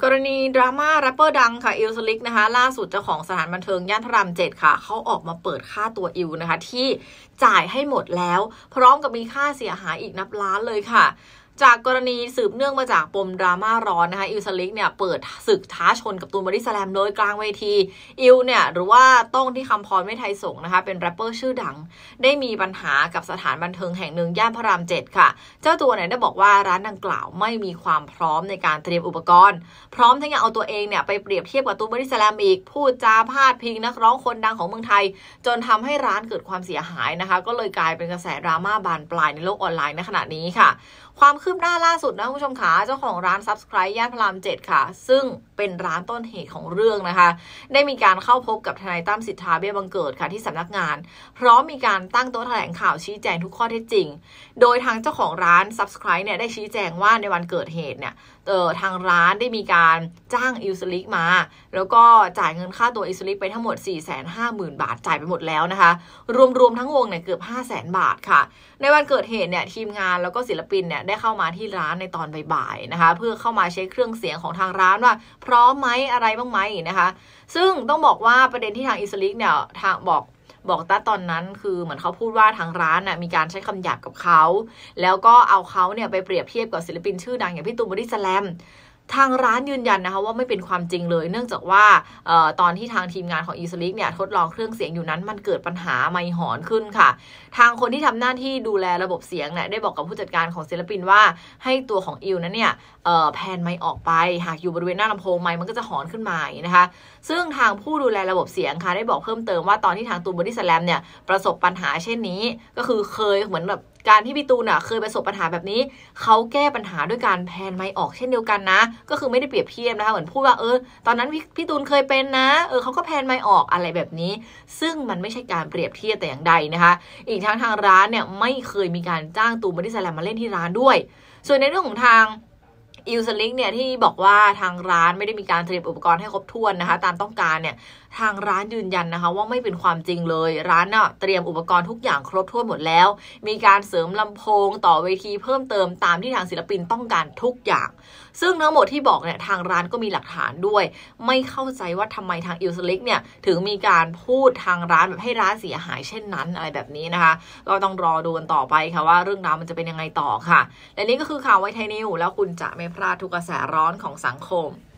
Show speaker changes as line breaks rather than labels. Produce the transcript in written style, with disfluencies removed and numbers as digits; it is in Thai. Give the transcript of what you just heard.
กรณีดราม่าแรปเปอร์ดังค่ะอิลสลิกนะคะล่าสุดเจ้าของสถานบันเทิงย่านพระราม7ค่ะเขาออกมาเปิดค่าตัวอิลนะคะที่จ่ายให้หมดแล้วพร้อมกับมีค่าเสียหายอีกนับล้านเลยค่ะจากกรณีสืบเนื่องมาจากปมดราม่าร้อนนะคะอิลสลิกเนี่ยเปิดศึกท้าชนกับตูนบอดี้สแลมโดยกลางเวทีอิลเนี่ยหรือว่าต้องที่คำพรไม่ไทยสงนะคะเป็นแรปเปอร์ชื่อดังได้มีปัญหากับสถานบันเทิงแห่งหนึ่งย่านพระราม7ค่ะเจ้าตัวเนี่ยได้บอกว่าร้านดังกล่าวไม่มีความพร้อมในการเตรียมอุปกรณ์พร้อมทั้งยังเอาตัวเองเนี่ยไปเปรียบเทียบกับตูนบอดี้สแลมอีกพูดจาพาดพิงนักร้องคนดังของเมืองไทยจนทำให้ร้านเกิดความเสียหายนะคะก็เลยกลายเป็นกระแสดราม่าบานปลายในโลกออนไลน์ในขณะนี้ค่ะความคืบหน้าล่าสุดนะคุณผู้ชมขาเจ้าของร้าน Subscribe ย่านพระราม7ค่ะซึ่งเป็นร้านต้นเหตุของเรื่องนะคะได้มีการเข้าพบกับทนายตั้มสิทธาเบี้ยบังเกิดค่ะที่สำนักงานพร้อมมีการตั้งโต๊ะแถลงข่าวชี้แจงทุกข้อเท็จจริงโดยทางเจ้าของร้าน Subscribe เนี่ยได้ชี้แจงว่าในวันเกิดเหตุเนี่ยทางร้านได้มีการจ้างอิลสลิกมาแล้วก็จ่ายเงินค่าตัวอิลสลิกไปทั้งหมด 450,000 บาทจ่ายไปหมดแล้วนะคะรวมทั้งวงเนี่ยเกือบ 500,000 บาทค่ะในวันเกิดเหตุเนี่ยทีมงานแล้วก็ศิลปินเนี่ยได้เข้ามาที่ร้านในตอนบ่ายๆนะคะเพื่อเข้ามาเช็คเครื่องเสียงของทางร้านว่าพร้อมไหมอะไรบ้างไหมนะคะซึ่งต้องบอกว่าประเด็นที่ทางอิลสลิกเนี่ยทางบอกตอนนั้นคือเหมือนเขาพูดว่าทางร้านน่ะมีการใช้คำหยาบกับเขาแล้วก็เอาเขาเนี่ยไปเปรียบเทียบกับศิลปินชื่อดังอย่างพี่ตูนบอดี้สแลมทางร้านยืนยันนะคะว่าไม่เป็นความจริงเลยเนื่องจากว่าตอนที่ทางทีมงานของอิลสลิกเนี่ยทดลองเครื่องเสียงอยู่นั้นมันเกิดปัญหาไมค์หอนขึ้นค่ะทางคนที่ทำหน้าที่ดูแลระบบเสียงเนี่ยได้บอกกับผู้จัดการของศิลปินว่าให้ตัวของอิลนั้นเนี่ยแพนไมค์ออกไปหากอยู่บริเวณหน้าลำโพงไมค์มันก็จะหอนขึ้นมานะคะซึ่งทางผู้ดูแลระบบเสียงค่ะได้บอกเพิ่มเติมว่าตอนที่ทางตูนบอดี้สแลมเนี่ยประสบปัญหาเช่นนี้ก็คือเคยเหมือนแบบการที่พี่ตูนเคยประสบปัญหาแบบนี้เขาแก้ปัญหาด้วยการแพนไมค์ออกเช่นเดียวกันนะก็คือไม่ได้เปรียบเทียบนะคะเหมือนพูดว่าตอนนั้นพี่ตูนเคยเป็นนะเขาก็แพนไมค์ออกอะไรแบบนี้ซึ่งมันไม่ใช่การเปรียบเทียบแต่อย่างใดนะคะอีกทั้งทางร้านเนี่ยไม่เคยมีการจ้างตูนบอดี้สแลมมาเล่นที่ร้านด้วยส่วนในเรื่องของทางอิลสลิกเนี่ยที่บอกว่าทางร้านไม่ได้มีการเตรียมอุปกรณ์ให้ครบถ้วนนะคะตามต้องการเนี่ยทางร้านยืนยันนะคะว่าไม่เป็นความจริงเลยร้านน่ะเตรียมอุปกรณ์ทุกอย่างครบถ้วนหมดแล้วมีการเสริมลำโพงต่อเวทีเพิ่มเติมตามที่ทางศิลปินต้องการทุกอย่างซึ่งทั้งหมดที่บอกเนี่ยทางร้านก็มีหลักฐานด้วยไม่เข้าใจว่าทำไมทางอิลสลิกเนี่ยถึงมีการพูดทางร้านแบบให้ร้านเสียหายเช่นนั้นอะไรแบบนี้นะคะก็ต้องรอดูกันต่อไปค่ะว่าเรื่องราวมันจะเป็นยังไงต่อค่ะและนี่ก็คือข่าวไวไทยนิวแล้วคุณจะไม่พลาดทุกกระแสร้อนของสังคม